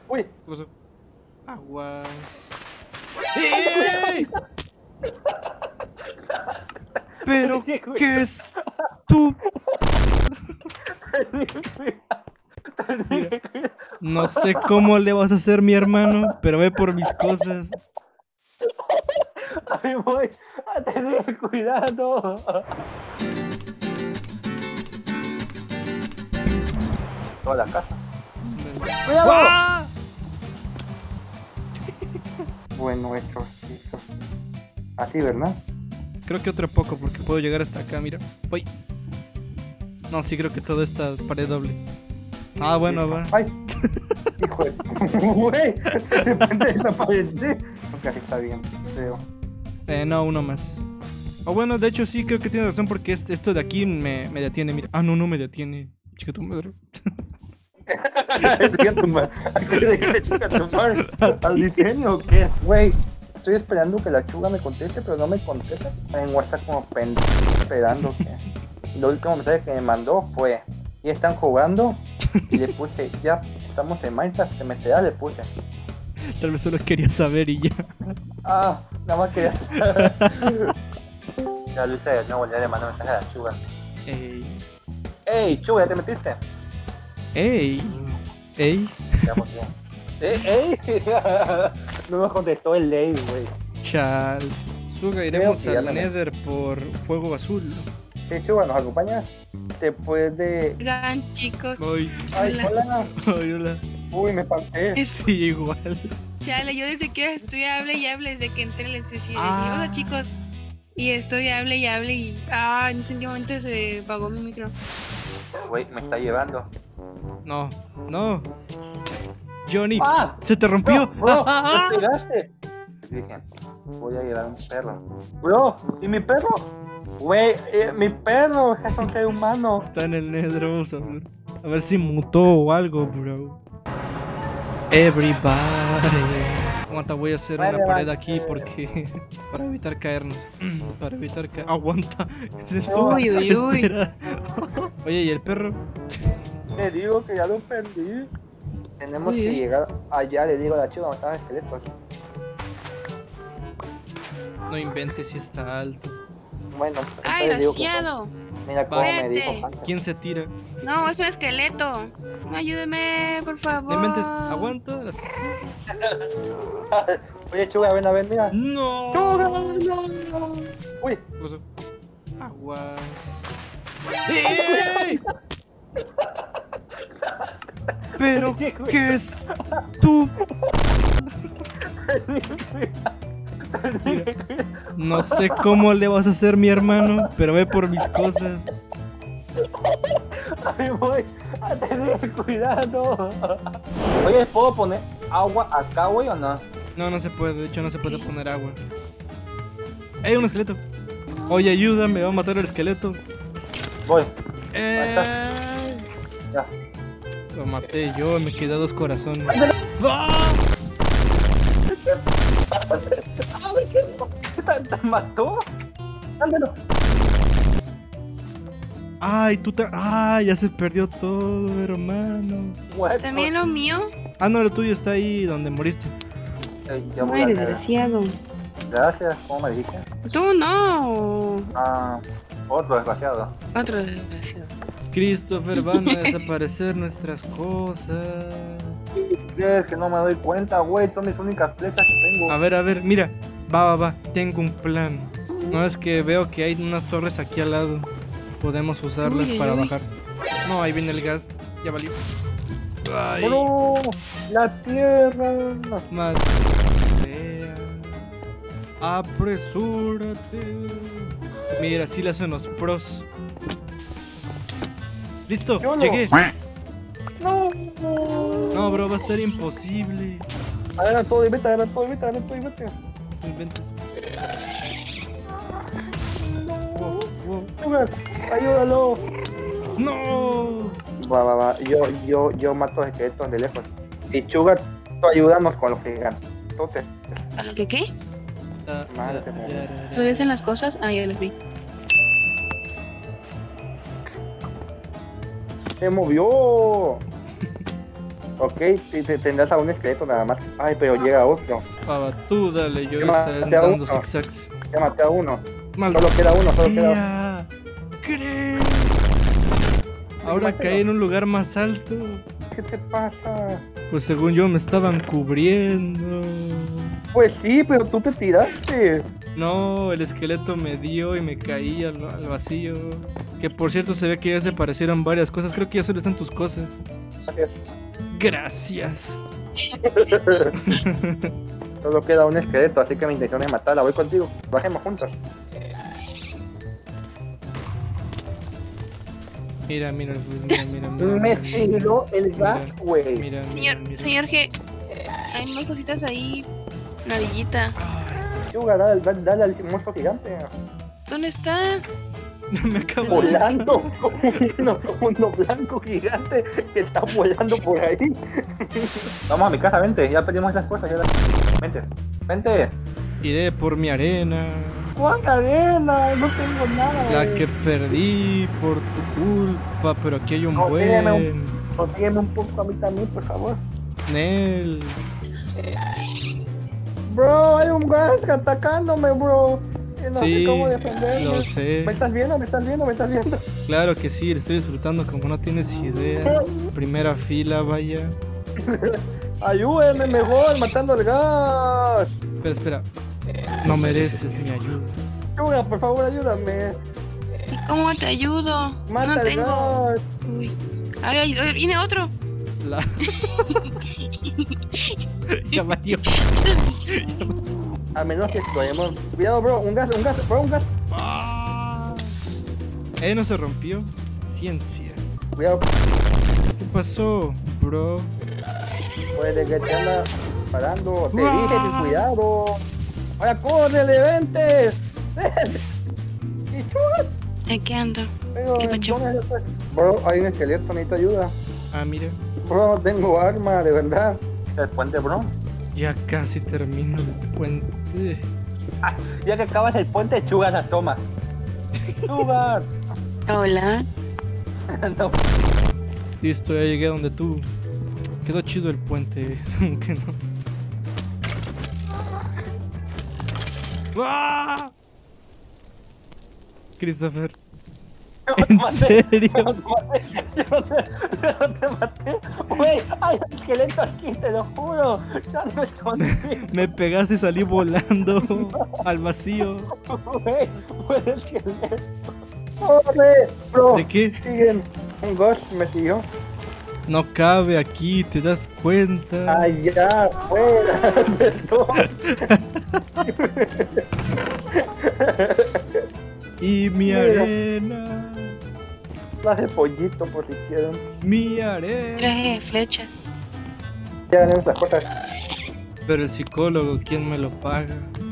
Uy. ¿Qué pasó? Aguas. ¡Ey! Pero qué es tú. Mira, no sé cómo le vas a hacer, mi hermano, pero ve por mis cosas. Ahí voy. Tener cuidado. Toda la casa. ¡Cuidado! ¡Ah! Bueno, eso. Así, ¿verdad? Creo que otro poco, porque puedo llegar hasta acá, mira. Voy. No, sí, creo que toda esta pared doble. Ah, bueno, va. ¡Ay! Hijo de... Güey, de repente desaparecí. Creo que así está bien, creo. No, uno más. O bueno, de hecho sí, creo que tiene razón porque esto de aquí me detiene, mira. Ah, no me detiene. Chica tu madre. Chica tu madre. ¿A qué le dice chica tu madre? ¿Al diseño o qué? Güey, estoy esperando que la chuga me conteste, pero no me contesta. En WhatsApp como pendejo, esperando que... Lo último mensaje que me mandó fue: ¿ya están jugando? Y le puse: ya estamos en Minecraft, ¿te meterás? Le puse. Tal vez solo quería saber y ya. Ah, nada más que... Ya lo hice de nuevo, ya le mandé mensaje a la chuga. Ey. ¡Ey, chuga, ya te metiste! Ey. Ey. Estamos bien. ¡Ey! No me contestó el ley, güey. Chal. Suga, iremos que ya al me- Nether por fuego azul. Sí, chuga, ¿nos acompañas? Se puede... Oigan, chicos. Ay. ¡Ay, hola! Ay, hola. Uy, me espanté. Sí, igual. Chale, yo desde que estoy hable y hable, desde que entré les decía, Ah. hola chicos. Y estoy hable y en ese momento se apagó mi micro. Güey, me está llevando. No. Johnny, ¡Ah! se te rompió. ¡No, bro! Ah, ¡Me pegaste! Dije, voy a llevar un perro. ¡Bro! ¿Sí mi perro? Güey, mi perro es un ser humano. Está en el Nether, vamos a ver si mutó o algo, bro. Everybody. Aguanta, voy a hacer una pared aquí porque... para evitar caernos. Para evitar caer... Aguanta. Es eso. Uy, uy, uy. Espera. Oye, ¿y el perro? Te digo que ya lo perdí. Tenemos Uy, que uy. llegar allá, le digo a la chica donde están los esqueletos. No inventes si está alto. Bueno, ¡Ay, entonces digo que- desgraciado! mira cómo me Vete. dijo Pancha. ¿Quién se tira? No, es un esqueleto. No, ayúdeme, por favor. No inventes. Aguanta. Oye, chuga, ven a ver, mira. No. ¡Chuga! ¡No! Uy, ¿Qué pasó? Aguas. ¡Ey! Pero qué es tú. Mira, no sé cómo le vas a hacer, mi hermano, pero ve por mis cosas. ahí voy a tener cuidado. Oye, ¿puedo poner agua acá, güey, o no? No, no se puede, de hecho no se puede poner agua. ¡Ey, un esqueleto! Oye, ayúdame, va a matar el esqueleto. Voy, ¡Eh! ya. Lo maté yo, me quedé 2 corazones. ¡Ah! ¿Te mató? Ándalo. ¡Ay, ¡ay, ya se perdió todo, hermano! What? ¿También lo mío? Ah, no, lo tuyo está ahí donde moriste. Ya voy Ay, a caer. desgraciado. Gracias, ¿cómo me dijiste? Tú no. Ah, otro desgraciado. Otro desgraciado. Christopher, van a desaparecer nuestras cosas. Sí, es que no me doy cuenta, güey, son mis únicas flechas que tengo. A ver, mira. Va. Tengo un plan. No es que veo que hay unas torres aquí al lado. Podemos usarlas Uy, para uy. bajar. No, ahí viene el gas. Ya valió. Ay, ¡Bro! ¡La tierra! maldita sea. Apresúrate. Mira, así le hacen los pros. Listo, Yo no. llegué. ¡No! No, bro, va a estar imposible. Adelante todo y vete. No inventes. Wow. ¡Ayúdalo! No. Va. Yo mato esqueletos de lejos. Y Chuga, tú ayudamos con los gigantes. Entonces, ¿Qué? Madre ¿Se dicen las cosas? Ah, ya les vi. se movió. Ok, tendrás a un esqueleto nada más. Ay, pero llega otro. Pava, tú dale, yo ¿Qué estaré maté a dando uno? zigzags. Ya maté a uno. Malta. Solo queda uno, solo queda uno. Ya, creo. Ahora Mátalo. caí en un lugar más alto. ¿Qué te pasa? Pues según yo me estaban cubriendo. Pues sí, pero tú te tiraste. No, el esqueleto me dio y me caí al vacío. Que por cierto se ve que ya se parecieron varias cosas. Creo que ya solo están tus cosas. Gracias. Solo queda un esqueleto, así que mi intención es matarla. Voy contigo. Bajemos juntos. Mira, mira, pues, mira. Me tiró el Mira, gas, güey. Mira, Señor G, hay más cositas ahí. Narillita. Sugar, dale al monstruo gigante. ¿Dónde está? Me acabo de... Volando. Uno blanco gigante que está volando por ahí. Vamos a mi casa, vente. Ya pedimos esas cosas. Vente. Vente. Iré por mi arena. ¿Cuál arena? No tengo nada. La que perdí por tu culpa, pero aquí hay un No, buen. Consígueme un poco a mí también, por favor. Nel. Bro, hay un gas atacándome, bro. Y no Sí, sé cómo defenderme. lo sé. ¿Me estás viendo? ¿Me estás viendo? ¿Me estás viendo? Claro que sí, le estoy disfrutando como no tienes idea. Primera fila, vaya. Ayúdeme mejor, matando el gas. Espera. No mereces mi ayuda. Sugar, por favor, ayúdame. ¿Y cómo te ayudo? Mata No el tengo. gas. Uy. Ay, viene otro. La... ya valió. A menos que exploremos. Cuidado, bro, un gas, bro, un gas. No se rompió. Ciencia. Cuidado, ¿Qué pasó, bro? puede que te anda parando. Te dije que cuidado. Ahora córrele, vente. Y Sugar. Aquí ando. Pero, ¿Qué pacho? entonces, bro, hay un esqueleto, necesito ayuda. Ah, mira. Bro, no tengo arma, de verdad. El puente, bro. Ya casi termino el puente. Ya que acabas el puente, Sugar se asoma. Sugar. Hola. No. Listo, ya llegué a donde tú. Quedó chido el puente, aunque no. ¡Ah! Christopher, ¿en serio? Yo no te maté. Güey, hay un esqueleto aquí, te lo juro. Ya no escondí. Me pegaste y salí volando al vacío. Güey, fue el esqueleto. ¡Corre! Bro, ¿De qué? siguen. Un ghost me siguió. No cabe aquí, ¿te das cuenta? Allá, fuera. ¿Dónde estoy? Y mi Mira. arena, Traje pollito por si quieren. mi arena. Traje flechas. Ya gané nuestras cosas. Pero el psicólogo, ¿quién me lo paga?